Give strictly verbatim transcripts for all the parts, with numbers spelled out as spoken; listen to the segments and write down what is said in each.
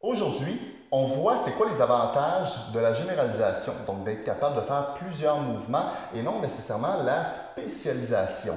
Aujourd'hui, on voit c'est quoi les avantages de la généralisation, donc d'être capable de faire plusieurs mouvements et non nécessairement la spécialisation.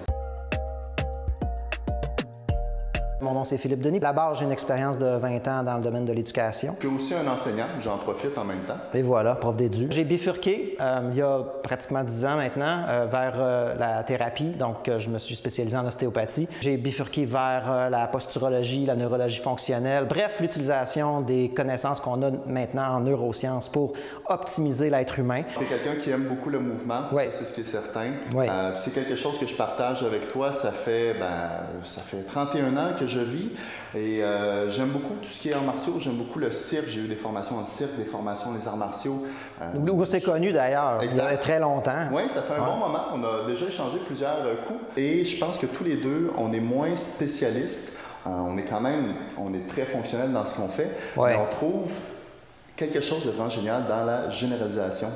Mon nom c'est Philippe Denis. À la base, j'ai une expérience de vingt ans dans le domaine de l'éducation. Je suis aussi un enseignant, j'en profite en même temps. Et voilà, prof d'édu. J'ai bifurqué euh, il y a pratiquement dix ans maintenant euh, vers euh, la thérapie, donc euh, je me suis spécialisé en ostéopathie. J'ai bifurqué vers euh, la posturologie, la neurologie fonctionnelle, bref, l'utilisation des connaissances qu'on a maintenant en neurosciences pour optimiser l'être humain. Tu es quelqu'un qui aime beaucoup le mouvement, oui. Ça c'est ce qui est certain. Oui. Euh, c'est quelque chose que je partage avec toi, ça fait, ben, ça fait trente et un ans que je vis et euh, j'aime beaucoup tout ce qui est arts martiaux, j'aime beaucoup le cirque, j'ai eu des formations en cirque, des formations les arts martiaux. Euh, Où c'est connu d'ailleurs, il y a très longtemps. Oui, ça fait un ouais. bon moment, on a déjà échangé plusieurs euh, coups et je pense que tous les deux, on est moins spécialistes, euh, on est quand même, on est très fonctionnel dans ce qu'on fait, ouais. mais on trouve quelque chose de vraiment génial dans la généralisation.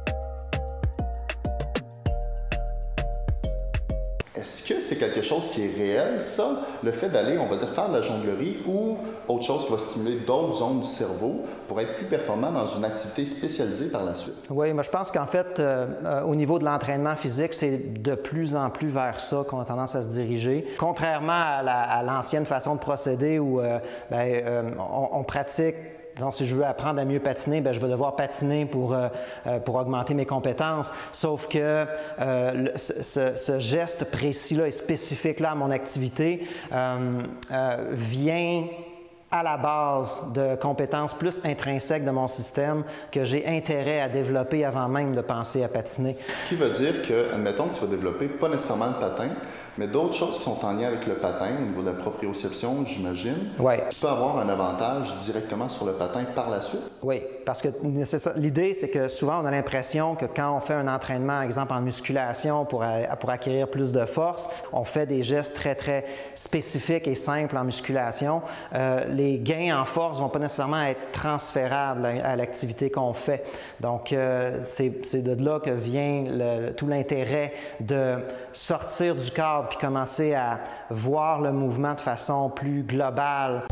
Est-ce que c'est quelque chose qui est réel, ça? Le fait d'aller, on va dire, faire de la jonglerie ou autre chose qui va stimuler d'autres zones du cerveau pour être plus performant dans une activité spécialisée par la suite? Oui, moi je pense qu'en fait, euh, au niveau de l'entraînement physique, c'est de plus en plus vers ça qu'on a tendance à se diriger. Contrairement à l'ancienne façon de procéder où euh, ben, euh, on, on pratique. Donc, si je veux apprendre à mieux patiner, bien, je vais devoir patiner pour, euh, pour augmenter mes compétences. Sauf que euh, le, ce, ce geste précis-là et spécifique-là à mon activité euh, euh, vient à la base de compétences plus intrinsèques de mon système que j'ai intérêt à développer avant même de penser à patiner. Ce qui veut dire que, admettons que tu vas développer pas nécessairement le patin, mais d'autres choses qui sont en lien avec le patin, au niveau de la proprioception, j'imagine. Oui. Tu peux avoir un avantage directement sur le patin par la suite. Oui, parce que l'idée, c'est que souvent, on a l'impression que quand on fait un entraînement, par exemple en musculation, pour, pour acquérir plus de force, on fait des gestes très, très spécifiques et simples en musculation. Euh, les gains en force ne vont pas nécessairement être transférables à, à l'activité qu'on fait. Donc, euh, c'est de là que vient le, tout l'intérêt de sortir du cadre puis commencer à voir le mouvement de façon plus globale.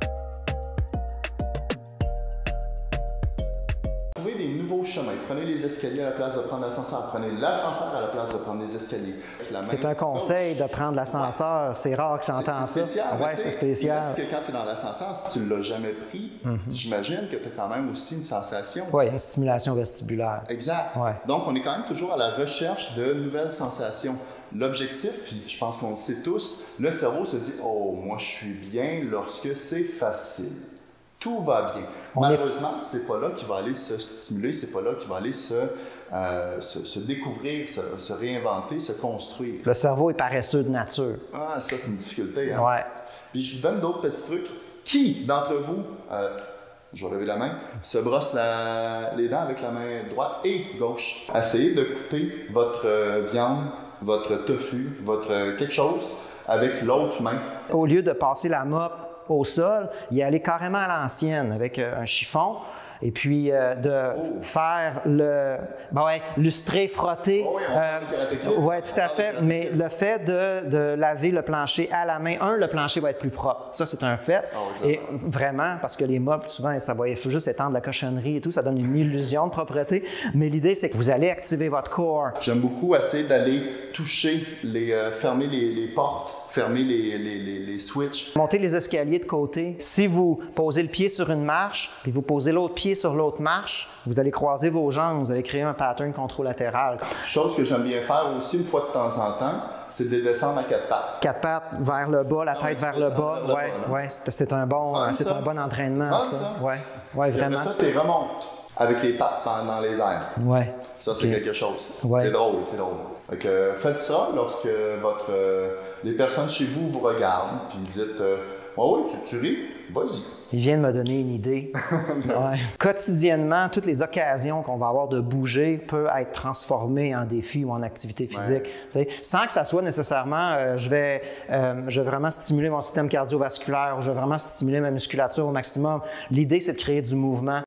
Trouvez des nouveaux chemins. Prenez les escaliers à la place de prendre l'ascenseur. Prenez l'ascenseur à la place de prendre les escaliers. C'est un conseil de prendre l'ascenseur. Ouais. C'est rare que j'entends ça. Oui, c'est spécial. Parce que quand tu es dans l'ascenseur, si tu ne l'as jamais pris, mm-hmm. j'imagine que tu as quand même aussi une sensation. Oui, une stimulation vestibulaire. Exact. Ouais. Donc, on est quand même toujours à la recherche de nouvelles sensations. L'objectif, puis je pense qu'on le sait tous, le cerveau se dit « Oh, moi je suis bien lorsque c'est facile. » Tout va bien. On Malheureusement, est... c'est pas là qu'il va aller se stimuler, c'est pas là qu'il va aller se, euh, se, se découvrir, se, se réinventer, se construire. Le cerveau est paresseux de nature. Ah, ça c'est une difficulté. Hein? Ouais. Puis je vous donne d'autres petits trucs. Qui d'entre vous, euh, je vais lever la main, se brosse la, les dents avec la main droite et gauche? Essayez de couper votre euh, viande, votre tofu, votre euh, quelque chose avec l'autre main. Au lieu de passer la mop au sol, y aller carrément à l'ancienne avec euh, un chiffon et puis euh, de oh. faire le ben ouais, lustrer, frotter. Oh oui, euh, oui, tout à fait. Mais le fait de, de laver le plancher à la main, un, le plancher va être plus propre. Ça, c'est un fait. Oh, oui, et vraiment, parce que les mops, souvent, ça va il faut juste étendre la cochonnerie et tout, ça donne une illusion de propreté. Mais l'idée, c'est que vous allez activer votre corps. J'aime beaucoup essayer d'aller toucher, les, euh, fermer les, les portes. Fermer les, les, les, les switches. Montez les escaliers de côté. Si vous posez le pied sur une marche, puis vous posez l'autre pied sur l'autre marche, vous allez croiser vos jambes, vous allez créer un pattern contralatéral. Chose que j'aime bien faire aussi une fois de temps en temps, c'est de descendre à quatre pattes. Quatre pattes vers le bas, la tête vers le bas. Oui, ouais, c'est un, bon, c'est un bon entraînement, ça. ça. Oui, ouais, vraiment. Après ça, tu remontes avec les pattes dans les airs. Oui. Ça, c'est okay. quelque chose. Ouais. C'est drôle, c'est drôle. Donc, euh, faites ça lorsque votre, euh, les personnes chez vous vous regardent, puis dites euh, « Oh oui, tu, tu ris, vas-y. » Il vient de me donner une idée. Ouais. Quotidiennement, toutes les occasions qu'on va avoir de bouger peuvent être transformées en défi ou en activité physique. Ouais. Sans que ça soit nécessairement, euh, je, vais, euh, je vais vraiment stimuler mon système cardiovasculaire, ou je vais vraiment stimuler ma musculature au maximum. L'idée, c'est de créer du mouvement.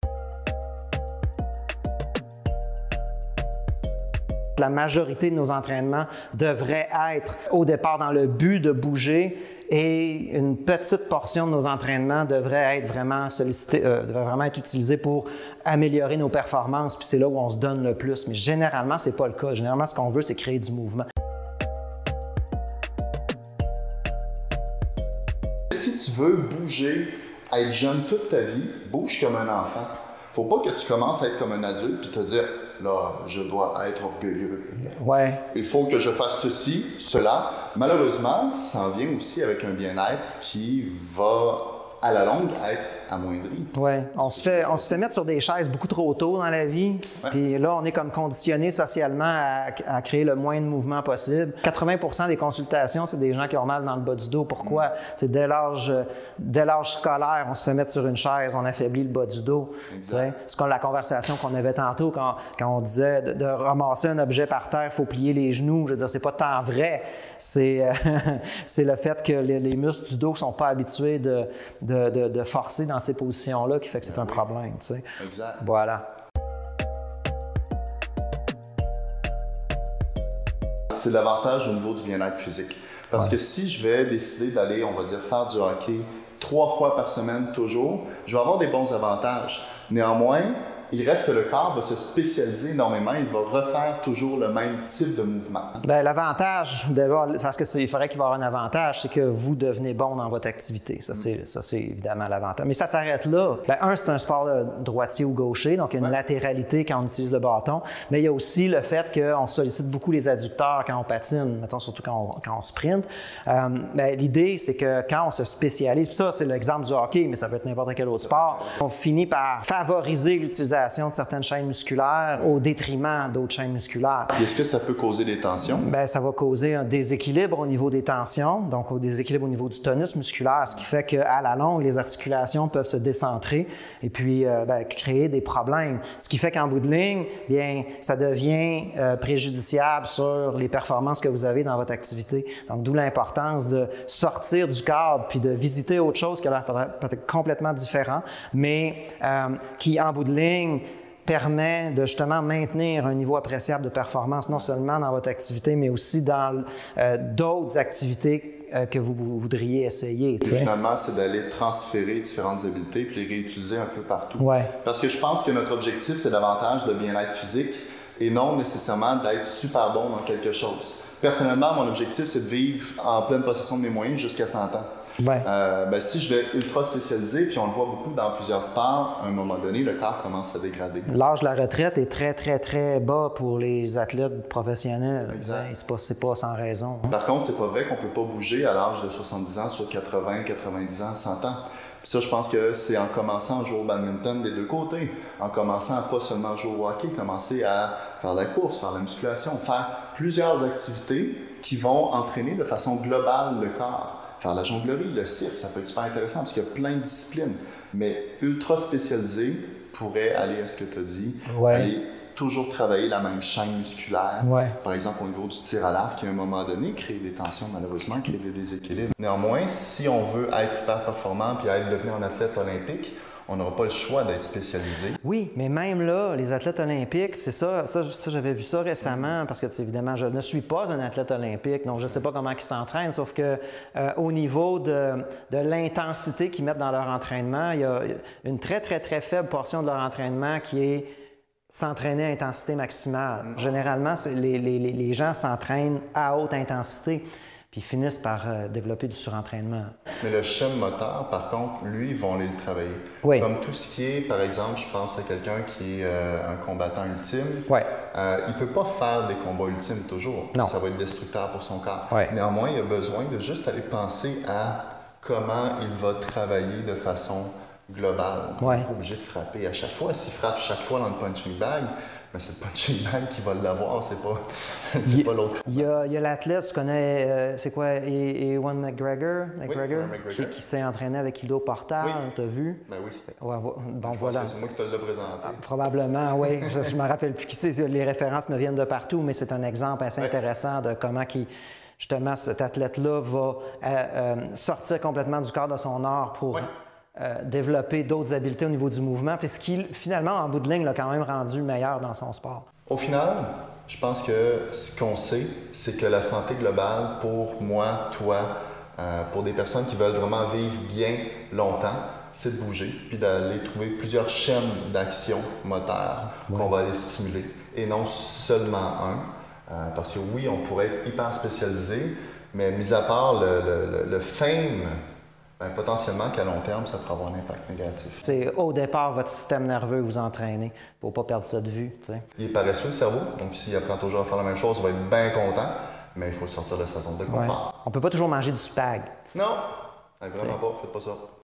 La majorité de nos entraînements devraient être au départ dans le but de bouger et une petite portion de nos entraînements devrait être vraiment sollicité, euh, devrait vraiment être utilisée pour améliorer nos performances, puis c'est là où on se donne le plus. Mais généralement, c'est pas le cas. Généralement, ce qu'on veut, c'est créer du mouvement. Si tu veux bouger, être jeune toute ta vie, bouge comme un enfant. Faut pas que tu commences à être comme un adulte et te dire là, je dois être orgueilleux. Ouais. Il faut que je fasse ceci, cela. Malheureusement, ça en vient aussi avec un bien-être qui va, à la longue, être amoindri. Oui, on se fait, on se fait mettre sur des chaises beaucoup trop tôt dans la vie. Ouais. Puis là, on est comme conditionné socialement à, à créer le moins de mouvement possible. quatre-vingts pour cent des consultations, c'est des gens qui ont mal dans le bas du dos. Pourquoi? Mm. C'est dès l'âge, dès l'âge scolaire, on se fait mettre sur une chaise, on affaiblit le bas du dos. C'est comme la conversation qu'on avait tantôt quand, quand on disait de, de ramasser un objet par terre, il faut plier les genoux. Je veux dire, c'est pas tant vrai. C'est euh, c'est le fait que les, les muscles du dos ne sont pas habitués de, de, de, de forcer dans ces positions-là qui fait que c'est un problème, tu sais. Exact. Voilà. C'est l'avantage au niveau du bien-être physique. Parce ouais. que si je vais décider d'aller, on va dire, faire du hockey trois fois par semaine toujours, je vais avoir des bons avantages. Néanmoins, il reste que le corps va se spécialiser énormément, il va refaire toujours le même type de mouvement. Bien, l'avantage, parce qu'il faudrait qu'il y ait un avantage, c'est que vous devenez bon dans votre activité. Ça, c'est mm. évidemment l'avantage. Mais ça s'arrête là. Bien, un, c'est un sport droitier ou gaucher, donc il y a une ouais. latéralité quand on utilise le bâton. Mais il y a aussi le fait qu'on sollicite beaucoup les adducteurs quand on patine, mettons surtout quand on, quand on sprint. Euh, ben, l'idée, c'est que quand on se spécialise, puis ça, c'est l'exemple du hockey, mais ça peut être n'importe quel autre sport, on finit par favoriser l'utilisation de certaines chaînes musculaires au détriment d'autres chaînes musculaires. Est-ce que ça peut causer des tensions? Bien, ça va causer un déséquilibre au niveau des tensions, donc au déséquilibre au niveau du tonus musculaire, ce qui fait qu'à la longue, les articulations peuvent se décentrer et puis euh, bien, créer des problèmes. Ce qui fait qu'en bout de ligne, bien, ça devient euh, préjudiciable sur les performances que vous avez dans votre activité. Donc, d'où l'importance de sortir du cadre puis de visiter autre chose qui a l'air peut-être complètement différent, mais euh, qui, en bout de ligne, permet de justement maintenir un niveau appréciable de performance, non seulement dans votre activité, mais aussi dans euh, d'autres activités euh, que vous, vous voudriez essayer. Et finalement, c'est d'aller transférer différentes habiletés puis les réutiliser un peu partout. Ouais. Parce que je pense que notre objectif, c'est davantage le bien-être physique et non nécessairement d'être super bon dans quelque chose. Personnellement, mon objectif, c'est de vivre en pleine possession de mes moyens jusqu'à cent ans. Ouais. Euh, ben, si je vais ultra spécialiser, puis on le voit beaucoup dans plusieurs sports, à un moment donné, le corps commence à dégrader. L'âge de la retraite est très, très, très bas pour les athlètes professionnels. Exact. C'est pas, c'est pas sans raison. Hein. Par contre, c'est pas vrai qu'on peut pas bouger à l'âge de soixante-dix ans, sur quatre-vingts, quatre-vingt-dix ans, cent ans. Puis ça, je pense que c'est en commençant à jouer au badminton des deux côtés, en commençant à pas seulement jouer au hockey, commencer à faire la course, faire la musculation, faire plusieurs activités qui vont entraîner de façon globale le corps. Faire la jonglerie, le cirque, ça peut être super intéressant parce qu'il y a plein de disciplines. Mais ultra spécialisé pourrait aller à ce que tu as dit, ouais. aller toujours travailler la même chaîne musculaire. Ouais. Par exemple, au niveau du tir à l'arc, qui à un moment donné crée des tensions, malheureusement, crée des déséquilibres. Néanmoins, si on veut être hyper performant puis être devenir un athlète olympique, on n'aura pas le choix d'être spécialisé. Oui, mais même là, les athlètes olympiques, c'est ça, ça, ça j'avais vu ça récemment, parce que évidemment, je ne suis pas un athlète olympique, donc je ne sais pas comment ils s'entraînent, sauf que euh, au niveau de, de l'intensité qu'ils mettent dans leur entraînement, il y a une très, très, très faible portion de leur entraînement qui est s'entraîner à intensité maximale. Mm-hmm. Généralement, les, les, les gens s'entraînent à haute intensité, puis ils finissent par euh, développer du surentraînement. Mais le schème moteur, par contre, lui, ils vont aller le travailler. Oui. Comme tout ce qui est, par exemple, je pense à quelqu'un qui est euh, un combattant ultime. Oui. Euh, il ne peut pas faire des combats ultimes toujours. Non. Ça va être destructeur pour son corps. Oui. Néanmoins, il a besoin de juste aller penser à comment il va travailler de façon globale. Oui. Il n'est pas obligé de frapper à chaque fois. S'il frappe chaque fois dans le punching bag, mais c'est le punching bag qui va l'avoir, c'est pas, c'est pas l'autre. Il y a, a l'athlète, tu connais, euh, c'est quoi, Ewan McGregor, McGregor, oui, qui, qui s'est entraîné avec Ido Portal, oui. t'as vu? Ben oui. Ouais, bon, je voilà. pense que c'est moi qui te l'ai présenté. Ah, probablement, oui. je ne me rappelle plus qui c'est, les références me viennent de partout, mais c'est un exemple assez oui. intéressant de comment qui, justement cet athlète-là va euh, euh, sortir complètement du corps de son art pour... Oui. Euh, développer d'autres habiletés au niveau du mouvement, puis ce qui, finalement, en bout de ligne, l'a quand même rendu meilleur dans son sport. Au final, je pense que ce qu'on sait, c'est que la santé globale, pour moi, toi, Euh, pour des personnes qui veulent vraiment vivre bien longtemps, c'est de bouger, puis d'aller trouver plusieurs chaînes d'action moteur ouais. qu'on va aller stimuler, et non seulement un. Euh, parce que oui, on pourrait être hyper spécialisé, mais mis à part le, le, le fame, ben, potentiellement qu'à long terme, ça pourrait avoir un impact négatif. C'est au départ, votre système nerveux vous entraîner pour ne pas perdre ça de vue. T'sais. Il est paresseux, le cerveau, donc s'il apprend toujours à faire la même chose, il va être bien content, mais il faut sortir de sa zone de confort. Ouais. On ne peut pas toujours manger du spag. Non, vraiment pas, faites pas ça.